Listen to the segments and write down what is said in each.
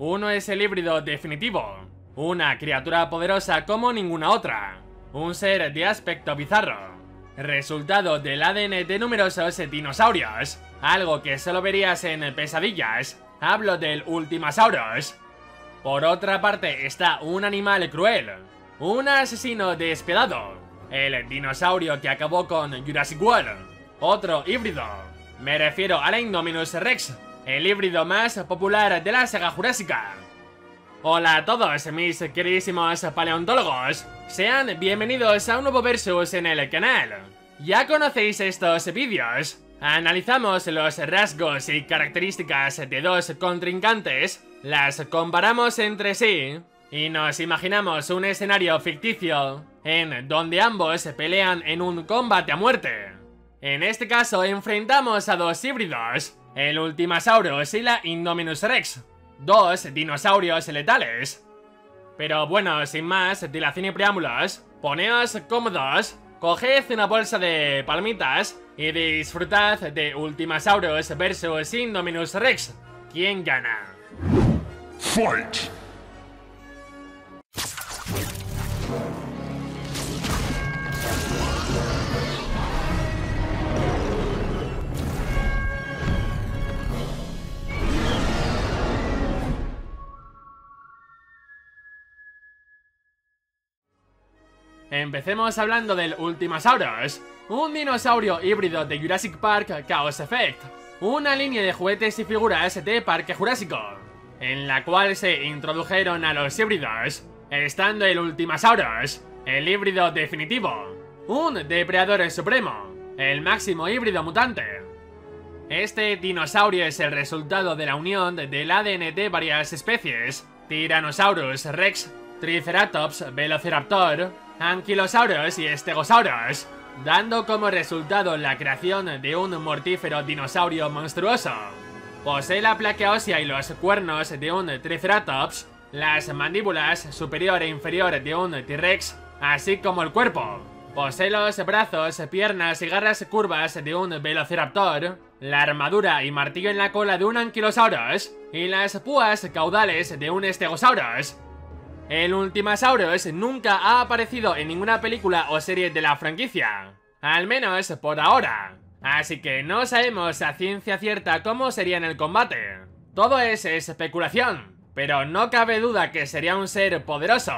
Uno es el híbrido definitivo, una criatura poderosa como ninguna otra, un ser de aspecto bizarro, resultado del ADN de numerosos dinosaurios, algo que solo verías en pesadillas. Hablo del Ultimasaurus. Por otra parte está un animal cruel, un asesino despiadado, el dinosaurio que acabó con Jurassic World. Otro híbrido, me refiero a la Indominus Rex, el híbrido más popular de la saga jurásica. Hola a todos mis queridísimos paleontólogos, sean bienvenidos a un nuevo versus en el canal. ¿Ya conocéis estos vídeos? Analizamos los rasgos y características de dos contrincantes, las comparamos entre sí y nos imaginamos un escenario ficticio en donde ambos pelean en un combate a muerte. En este caso enfrentamos a dos híbridos, el Ultimasaurus y la Indominus Rex, dos dinosaurios letales. Pero bueno, sin más dilación y preámbulos, poneos cómodos, coged una bolsa de palomitas y disfrutad de Ultimasaurus vs Indominus Rex. ¿Quién gana? Fight! Empecemos hablando del Ultimasaurus, un dinosaurio híbrido de Jurassic Park Chaos Effect, una línea de juguetes y figuras de Parque Jurásico, en la cual se introdujeron a los híbridos, estando el Ultimasaurus, el híbrido definitivo, un depredador supremo, el máximo híbrido mutante. Este dinosaurio es el resultado de la unión del ADN de varias especies, Tyrannosaurus Rex, Triceratops, Velociraptor, Ankylosaurus y Stegosaurus, dando como resultado la creación de un mortífero dinosaurio monstruoso. Posee la placa ósea y los cuernos de un Triceratops, las mandíbulas superior e inferior de un T-Rex, así como el cuerpo. Posee los brazos, piernas y garras curvas de un Velociraptor, la armadura y martillo en la cola de un Ankylosaurus y las púas caudales de un Stegosaurus. El Ultimasaurus nunca ha aparecido en ninguna película o serie de la franquicia, al menos por ahora, así que no sabemos a ciencia cierta cómo sería en el combate. Todo es especulación, pero no cabe duda que sería un ser poderoso.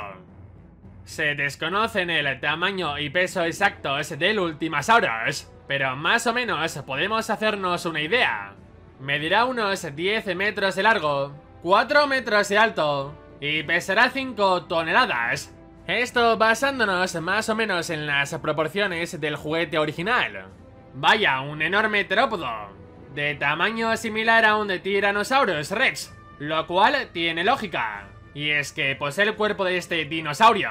Se desconocen el tamaño y peso exactos del Ultimasaurus, pero más o menos podemos hacernos una idea. Medirá unos 10 metros de largo, 4 metros de alto y pesará 5 toneladas. Esto basándonos más o menos en las proporciones del juguete original. Vaya, un enorme terópodo, de tamaño similar a un Tyrannosaurus Rex, lo cual tiene lógica, y es que posee el cuerpo de este dinosaurio.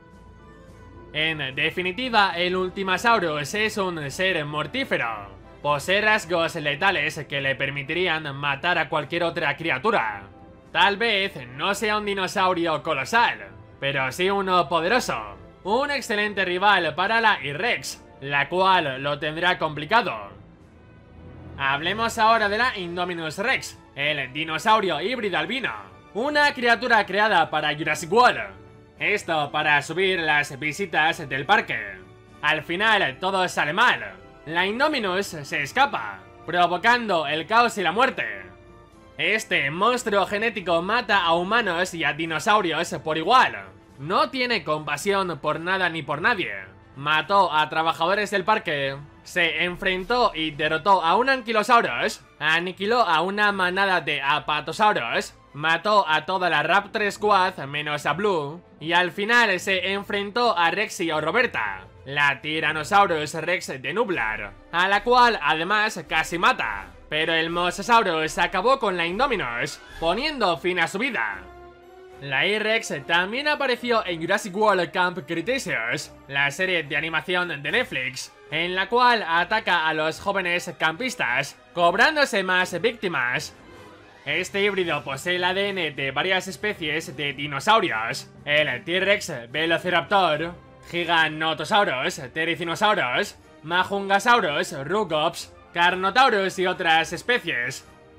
En definitiva, el Ultimasaurus es un ser mortífero, posee rasgos letales que le permitirían matar a cualquier otra criatura. Tal vez no sea un dinosaurio colosal, pero sí uno poderoso, un excelente rival para la T-Rex, la cual lo tendrá complicado. Hablemos ahora de la Indominus Rex, el dinosaurio híbrido albino, una criatura creada para Jurassic World. Esto para subir las visitas del parque. Al final todo sale mal, la Indominus se escapa, provocando el caos y la muerte. Este monstruo genético mata a humanos y a dinosaurios por igual. No tiene compasión por nada ni por nadie. Mató a trabajadores del parque, se enfrentó y derrotó a un Ankylosaurus, aniquiló a una manada de Apatosaurus, mató a toda la Raptor Squad menos a Blue, y al final se enfrentó a Rexy o Roberta, la Tyrannosaurus Rex de Nublar, a la cual además casi mata. Pero el Mosasaurus acabó con la Indominus, poniendo fin a su vida. La T-Rex también apareció en Jurassic World Camp Cretaceous, la serie de animación de Netflix, en la cual ataca a los jóvenes campistas, cobrándose más víctimas. Este híbrido posee el ADN de varias especies de dinosaurios, el T-Rex, Velociraptor, Giganotosaurus, Therizinosaurus, Majungasaurus, Rugops, Carnotaurus y otras especies.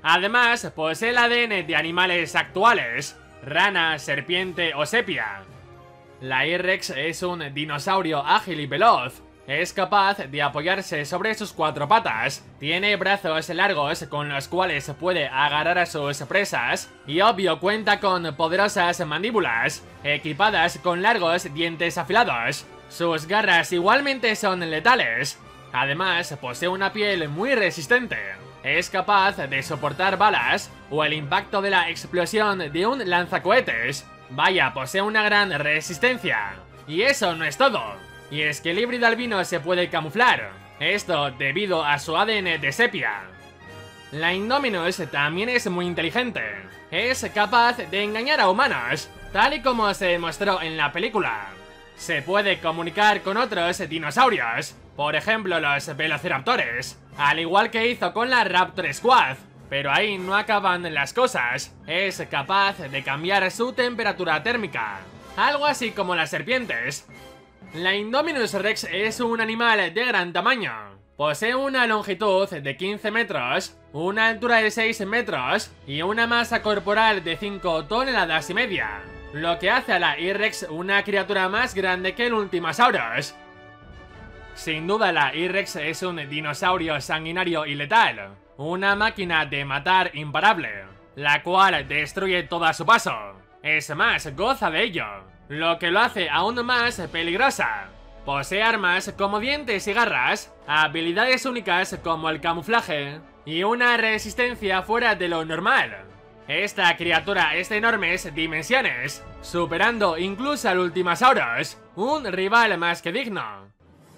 Además, posee el ADN de animales actuales: rana, serpiente o sepia. La I-Rex es un dinosaurio ágil y veloz. Es capaz de apoyarse sobre sus 4 patas, tiene brazos largos con los cuales puede agarrar a sus presas y obvio cuenta con poderosas mandíbulas, equipadas con largos dientes afilados. Sus garras igualmente son letales. Además, posee una piel muy resistente. Es capaz de soportar balas o el impacto de la explosión de un lanzacohetes. Vaya, posee una gran resistencia. Y eso no es todo. Y es que el híbrido albino se puede camuflar, esto debido a su ADN de sepia. La Indominus también es muy inteligente, es capaz de engañar a humanos, tal y como se demostró en la película. Se puede comunicar con otros dinosaurios, por ejemplo los velociraptores, al igual que hizo con la Raptor Squad. Pero ahí no acaban las cosas, es capaz de cambiar su temperatura térmica, algo así como las serpientes. La Indominus Rex es un animal de gran tamaño. Posee una longitud de 15 metros, una altura de 6 metros y una masa corporal de 5 toneladas y media, lo que hace a la I-Rex una criatura más grande que el Ultimasaurus. Sin duda la I-Rex es un dinosaurio sanguinario y letal, una máquina de matar imparable, la cual destruye todo a su paso. Es más, goza de ello, lo que lo hace aún más peligrosa. Posee armas como dientes y garras, habilidades únicas como el camuflaje y una resistencia fuera de lo normal. Esta criatura es de enormes dimensiones, superando incluso al Ultimasaurus, un rival más que digno.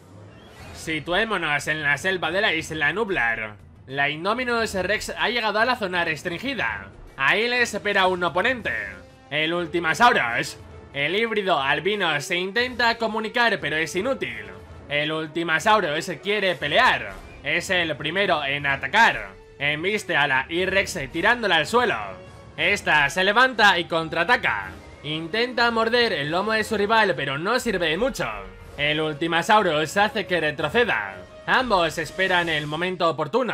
Situémonos en la selva de la isla Nublar. La Indominus Rex ha llegado a la zona restringida. Ahí le espera un oponente, el Ultimasaurus. El híbrido albino se intenta comunicar pero es inútil. El Ultimasaurus quiere pelear. Es el primero en atacar. Embiste a la I-Rex tirándola al suelo. Esta se levanta y contraataca. Intenta morder el lomo de su rival pero no sirve de mucho. El Ultimasaurus hace que retroceda. Ambos esperan el momento oportuno.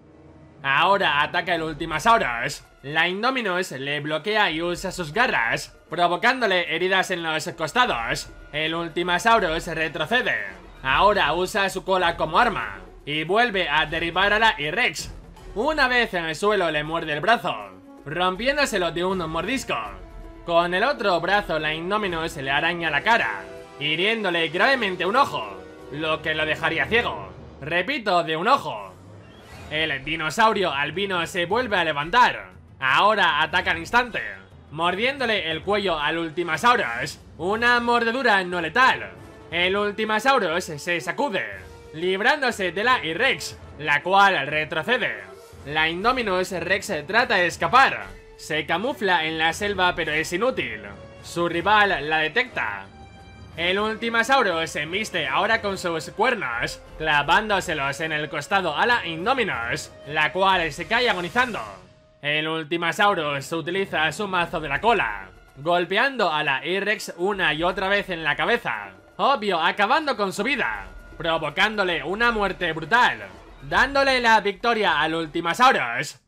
Ahora ataca el Ultimasaurus. La Indominus le bloquea y usa sus garras, provocándole heridas en los costados. El Ultimasaurus retrocede. Ahora usa su cola como arma y vuelve a derribar a la I-Rex. Una vez en el suelo le muerde el brazo, rompiéndoselo de un mordisco. Con el otro brazo la Indominus le araña la cara, hiriéndole gravemente un ojo, lo que lo dejaría ciego. Repito, de un ojo. El dinosaurio albino se vuelve a levantar. Ahora ataca al instante, mordiéndole el cuello al Ultimasaurus. Una mordedura no letal. El Ultimasaurus se sacude, librándose de la I-Rex, la cual retrocede. La Indominus Rex trata de escapar. Se camufla en la selva pero es inútil. Su rival la detecta. El Ultimasaurus se embiste ahora con sus cuernos, clavándoselos en el costado a la Indominus, la cual se cae agonizando. El Ultimasaurus utiliza su mazo de la cola, golpeando a la I-Rex una y otra vez en la cabeza, obvio acabando con su vida, provocándole una muerte brutal, dándole la victoria al Ultimasaurus.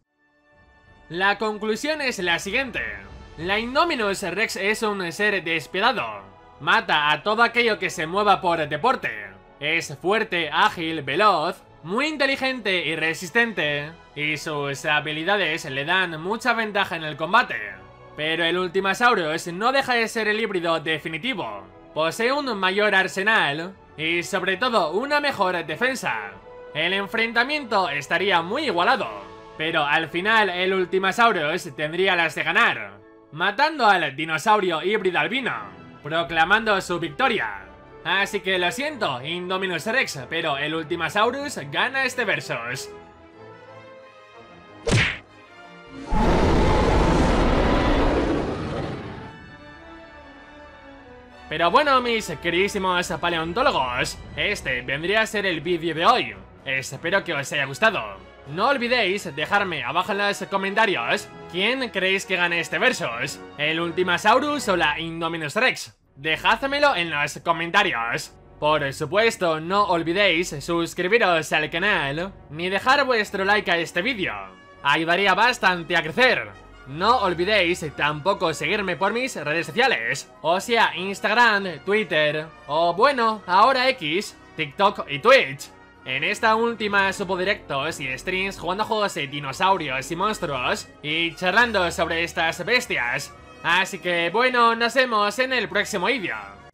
La conclusión es la siguiente: la Indominus Rex es un ser despiadado. Mata a todo aquello que se mueva por deporte. Es fuerte, ágil, veloz, muy inteligente y resistente, y sus habilidades le dan mucha ventaja en el combate. Pero el Ultimasaurus no deja de ser el híbrido definitivo. Posee un mayor arsenal y sobre todo una mejor defensa. El enfrentamiento estaría muy igualado, pero al final el Ultimasaurus tendría las de ganar, matando al dinosaurio híbrido albino, proclamando su victoria. Así que lo siento, Indominus Rex, pero el Ultimasaurus gana este versus. Pero bueno, mis queridísimos paleontólogos, este vendría a ser el vídeo de hoy. Espero que os haya gustado. No olvidéis dejarme abajo en los comentarios quién creéis que gane este versus, el Ultimasaurus o la Indominus Rex. Dejádmelo en los comentarios. Por supuesto, no olvidéis suscribiros al canal ni dejar vuestro like a este vídeo. ayudaría bastante a crecer. No olvidéis tampoco seguirme por mis redes sociales, o sea, Instagram, Twitter, o bueno, ahora X, TikTok y Twitch. En esta última subo directos y streams jugando a juegos de dinosaurios y monstruos y charlando sobre estas bestias. Así que bueno, nos vemos en el próximo vídeo.